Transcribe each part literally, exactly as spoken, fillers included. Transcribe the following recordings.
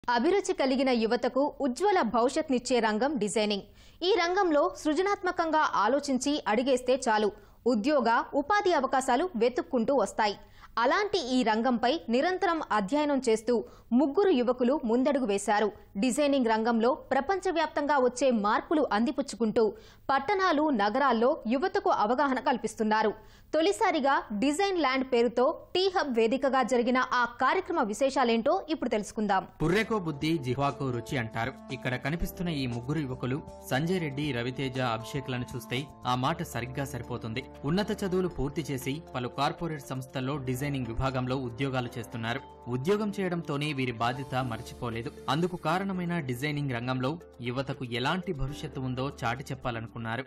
అభిరుచి కలిగిన యువతకు ఉజ్వల భవిష్యత్నిచ్చే రంగం డిజైనింగ్. ఈ రంగంలో సృజనాత్మకంగా ఆలోచించి అడిగేస్తే చాలు ఉద్యోగ ఉపాధి అవకాశాలు వెతుక్కుంటూ వస్తాయి. అలాంటి ఈ రంగంపై నిరంతరం అధ్యయనం చేస్తూ ముగ్గురు యువకులు ముందడుగు వేశారు. డిజైనింగ్ రంగంలో ప్రపంచవ్యాప్తంగా వచ్చే మార్పులు అందిపుచ్చుకుంటూ పట్టణాలు నగరాల్లో యువతకు అవగాహన కల్పిస్తున్నారు. తొలిసారిగా డిజైన్ ల్యాండ్ పేరుతో టీ హబ్ వేదికగా జరిగిన ఆ కార్యక్రమ విశేషాలేంటో ఇప్పుడు తెలుసుకుందాం. పుర్రెకో బుద్ధి జిహ్వాకో రుచి అంటారు. ఇక్కడ కనిపిస్తున్న ఈ ముగ్గురు యువకులు సంజయ్ రెడ్డి, రవితేజ, అభిషేక్లను చూస్తే ఆ మాట సరిగ్గా సరిపోతుంది. ఉన్నత చదువులు పూర్తి చేసి పలు కార్పొరేట్ సంస్థల్లో డిజైనింగ్ విభాగంలో ఉద్యోగాలు చేస్తున్నారు. ఉద్యోగం చేయడంతోనే వీరి బాధ్యత మర్చిపోలేదు. అందుకు కారణమైన డిజైనింగ్ రంగంలో యువతకు ఎలాంటి భవిష్యత్తు ఉందో చాటి చెప్పాలనుకున్నారు.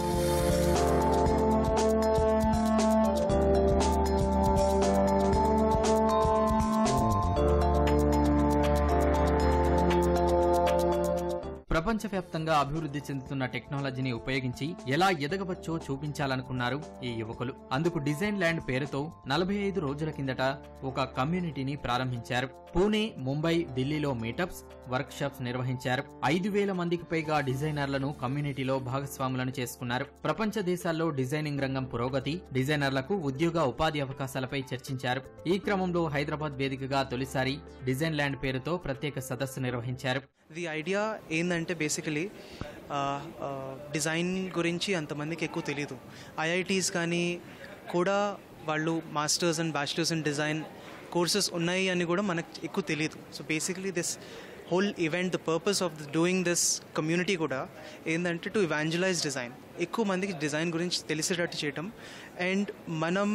ప్రపంచవ్యాప్తంగా అభివృద్ధి చెందుతున్న టెక్నాలజీని ఉపయోగించి ఎలా ఎదగవచ్చో చూపించాలనుకున్నారు ఈ యువకులు. అందుకు డిజైన్ ల్యాండ్ పేరుతో నలభై ఐదు రోజుల కిందట ఒక కమ్యూనిటీని ప్రారంభించారు. పూణే, ముంబై, ఢిల్లీలో మీటప్స్, వర్క్ షాప్స్ నిర్వహించారు. ఐదు వేల మందికి పైగా డిజైనర్లను కమ్యూనిటీలో భాగస్వాములను చేసుకున్నారు. ప్రపంచ దేశాల్లో డిజైనింగ్ రంగం పురోగతి, డిజైనర్లకు ఉద్యోగ ఉపాధి అవకాశాలపై చర్చించారు. ఈ క్రమంలో హైదరాబాద్ వేదికగా తొలిసారి డిజైన్ ల్యాండ్ పేరుతో ప్రత్యేక సదస్సు నిర్వహించారు. ది ఐడియా ఏంటంటే బేసికలీ డిజైన్ గురించి అంతమందికి ఎక్కువ తెలియదు. ఐఐటీస్ కానీ కూడా వాళ్ళు masters and bachelors in design courses ఉన్నాయి అని కూడా మనకు ఎక్కువ తెలియదు. So basically this whole event, the purpose of doing this community కూడా ఏంటంటే టు ఇవాంజలైజ్ డిజైన్, ఎక్కువ మందికి డిజైన్ గురించి తెలిసేటట్టు చేయటం. అండ్ మనం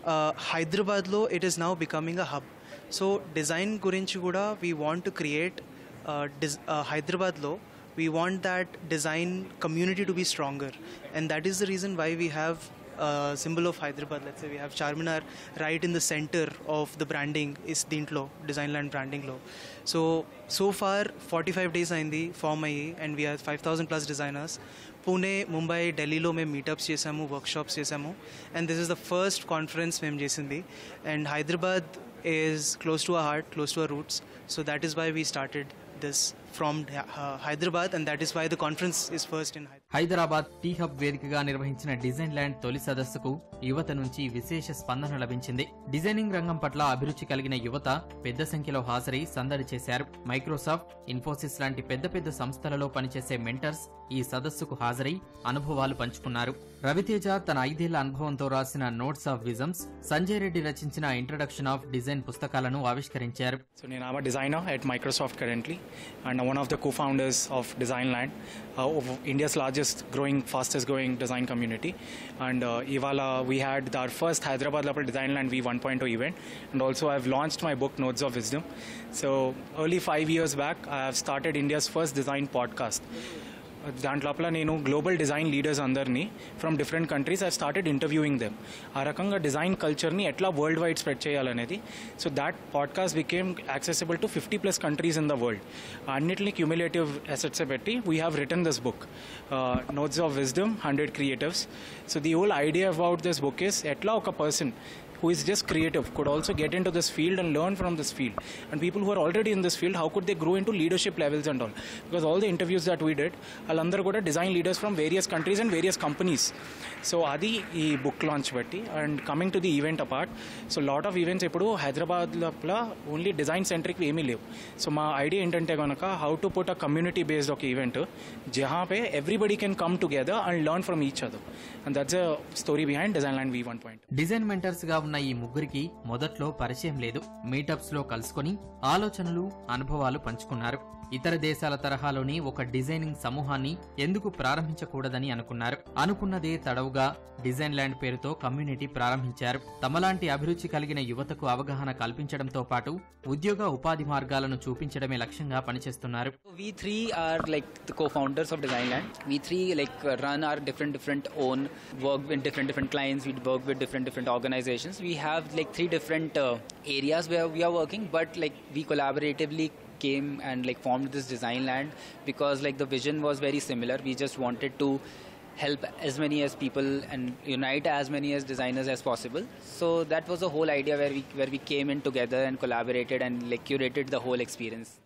హైదరాబాద్లో it is now becoming a hub. So design గురించి కూడా we want to create Uh, dis- uh, Hyderabad lo, we want that design community to be stronger, and that is the reason why we have a uh, symbol of Hyderabad. Let's say we have Charminar right in the center of the branding is Dintlo Design Land branding lo. So so far forty-five days aindi form ayi, and we have five thousand plus designers. Pune, Mumbai, Delhi lo మేము meetups చేసాము, workshops చేసాము, and this is the first conference మేము చేసింది. And Hyderabad is close to our heart, close to our roots, so that is why we started this from uh, Hyderabad, and that is why the conference is first in Hyderabad. Hyderabad T hub వేదికగా నిర్వహించిన design land తొలి సదస్సుకు యువత నుంచి విశేష స్పందన లభించింది. Designing రంగం పట్ల అభిరుచి కలిగిన యువత పెద్ద సంఖ్యలో హాజరై సందడి చేశారు. మైక్రోసాఫ్ట్, ఇన్ఫోసిస్ లాంటి పెద్ద పెద్ద సంస్థలలో పనిచేసే మెంటర్స్ ఈ సదస్సుకు హాజరై అనుభవాలు పంచుకున్నారు. రవితేజ తన ఐదేళ్ల అనుభవంతో రాసిన notes of wisdoms, Sanjay Reddy రచించిన ఇంట్రడక్షన్ ఆఫ్ డిజైన్ పుస్తకాలను ఆవిష్కరించారు. So నేను am a designer at Microsoft currently and one of the co-founders of Design Land, uh, of India's largest growing, fastest growing design community. And uh, ivala we had our first Hyderabad level Design Land V one point oh event, and also I've launched my book Notes of Wisdom. So early five years back I have started India's first design podcast. దాంట్లోపల నేను global design leaders అందరినీ from different countries I started interviewing them. ఆ రకంగా design కల్చర్ని ఎట్లా world wide spread చేయాలనేది. So that podcast became accessible to fifty plus countries in the world. అన్నిటిని cumulative assets పెట్టి we have written this book notes of wisdom, hundred creatives. So the whole idea about this book is ఎట్లా ఒక person who is just creative could also get into this field and learn from this field, and people who are already in this field, how could they grow into leadership levels and all, because all the interviews that we did allandaru kuda design leaders from various countries and various companies. So adi ee book launch batti. And coming to the event apart, so lot of events ippudu Hyderabad lopla only design centric emi levu. So ma idea entante ganaka how to put a community based okay event jahan pe everybody can come together and learn from each other, and that's a story behind Design Land V one point oh. Design mentors గా ఉన్న ఈ ముగ్గురికి మొదట్లో పరిచయం లేదు. Meetups లో కలుసుకుని ఆలోచనలు, అనుభవాలు పంచుకున్నారు. ఇతర దేశాల తరహాలోని ఒక డిజైనింగ్ సమూహాన్ని ఎందుకు ప్రారంభించకూడదని అనుకున్నారు. అనుకున్నదే తడవుగా డిజైన్ ల్యాండ్ పేరుతో కమ్యూనిటీ ప్రారంభించారు. తమలాంటి అభిరుచి కలిగిన యువతకు అవగాహన కల్పించడంతో పాటు ఉద్యోగ ఉపాధి మార్గాలను చూపించడమే లక్ష్యంగా పనిచేస్తున్నారు. We three are like the co-founders of Design Land. We three like run our different different own work with different different clients. We work with different different organizations. We have like three different uh, areas where we are working, but like we collaboratively came and like formed this Design Land because like the vision was very similar. We just wanted to help as many as people and unite as many as designers as possible. So that was the whole idea where we where we came in together and collaborated and like curated the whole experience.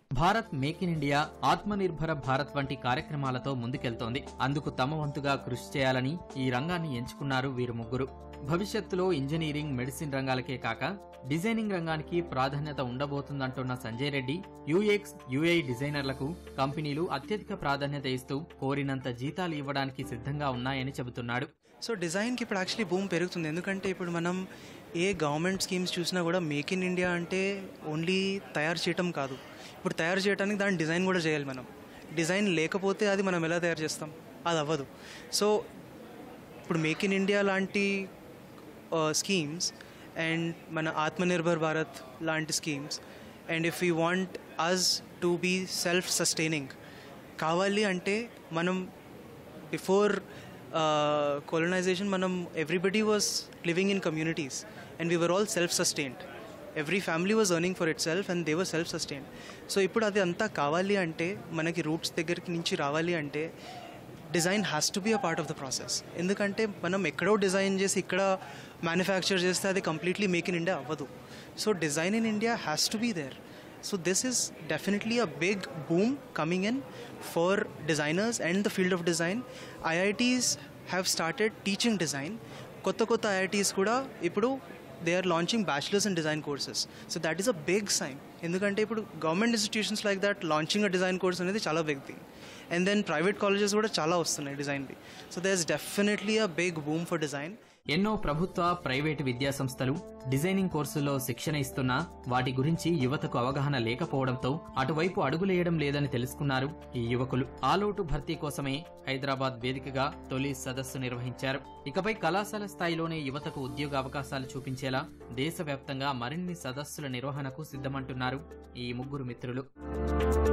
Bharat make in India, Atmanirbhar Bharat వంటి కార్యక్రమాలతో ముందుకెళ్తోంది. అందుకు తమ వంతుగా కృషి చేయాలని ఈ రంగాన్ని ఎంచుకున్నారు వీరు ముగ్గురు. భవిష్యత్తులో ఇంజనీరింగ్, మెడిసిన్ రంగాలకే కాక డిజైనింగ్ రంగానికి ప్రాధాన్యత ఉండబోతుందంటున్న సంజయ్ రెడ్డి, యూఎక్స్, యూఐ డిజైనర్లకు కంపెనీలు అత్యధిక ప్రాధాన్యత ఇస్తూ కోరినంత జీతాలు ఇవ్వడానికి సిద్ధంగా ఉన్నాయని చెబుతున్నాడు. సో డిజైన్కి ఇప్పుడు యాక్చువల్లీ బూమ్ పెరుగుతుంది. ఎందుకంటే ఇప్పుడు మనం ఏ గవర్నమెంట్ స్కీమ్స్ చూసినా కూడా మేక్ ఇన్ ఇండియా అంటే ఓన్లీ తయారు చేయటం కాదు. ఇప్పుడు తయారు చేయడానికి దాని డిజైన్ కూడా చేయాలి. మనం డిజైన్ లేకపోతే అది మనం ఎలా తయారు చేస్తాం? అది అవ్వదు. సో ఇప్పుడు మేక్ ఇన్ ఇండియా లాంటి స్కీమ్స్ అండ్ మన ఆత్మనిర్భర్ భారత్ లాంటి schemes and if you want us to be self sustaining కావాలి అంటే మనం before colonization manam everybody was living in communities and we were all self sustained. Every family was earning for itself and they were self sustained. So ippudu adi anta kavali ante manaki roots దగ్గరికి నుంచి రావాలి అంటే design has to be a part of the process. ఎందుకంటే మనం ఎక్కడో design చేసి ఇక్కడ manufacture చేస్తే అది కంప్లీట్లీ మేక్ ఇన్ ఇండియా అవ్వదు. So design in India has to be there. So this is definitely a big boom coming in for designers and the field of design. I I Ts have started teaching design. Kotta kotta I I Ts kuda ippudu they are launching bachelor's in design courses. So that is a big sign. Endukante ippudu government institutions like that launching a design course anedi chala big thing. And then private colleges kuda chala vastunayi design bi. So there's definitely a big boom for design. ఎన్నో ప్రభుత్వ, private విద్యాసంస్థలు designing కోర్సుల్లో శిక్షణ ఇస్తున్నా వాటి గురించి యువతకు అవగాహన లేకపోవడంతో అటువైపు అడుగులేయడం లేదని తెలుసుకున్నారు ఈ యువకులు. ఆలోటు భర్తీ కోసమే హైదరాబాద్ వేదికగా తొలి సదస్సు నిర్వహించారు. ఇకపై కళాశాల స్థాయిలోనే యువతకు ఉద్యోగ అవకాశాలు చూపించేలా దేశవ్యాప్తంగా మరిన్ని సదస్సుల నిర్వహణకు సిద్ధమంటున్నారు ఈ ముగ్గురు మిత్రులు.